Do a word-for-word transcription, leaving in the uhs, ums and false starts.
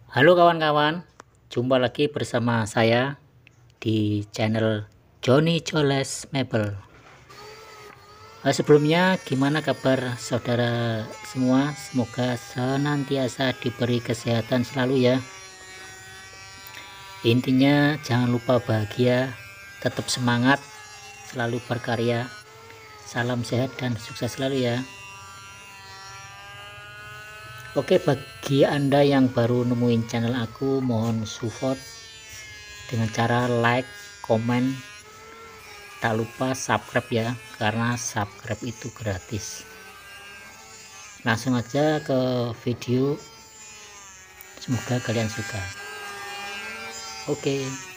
Halo kawan-kawan, jumpa lagi bersama saya di channel Johnny Joles Mebel. Nah, sebelumnya gimana kabar saudara semua? Semoga senantiasa diberi kesehatan selalu ya. Intinya jangan lupa bahagia, tetap semangat, selalu berkarya. Salam sehat dan sukses selalu ya. Oke, bagi Anda yang baru nemuin channel aku, mohon support dengan cara like, komen, tak lupa subscribe ya, karena subscribe itu gratis. Langsung aja ke video, semoga kalian suka. Oke.